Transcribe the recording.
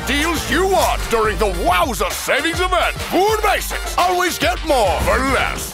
deals you want during the Wowza Savings Event. FoodBasics. Always get more for less.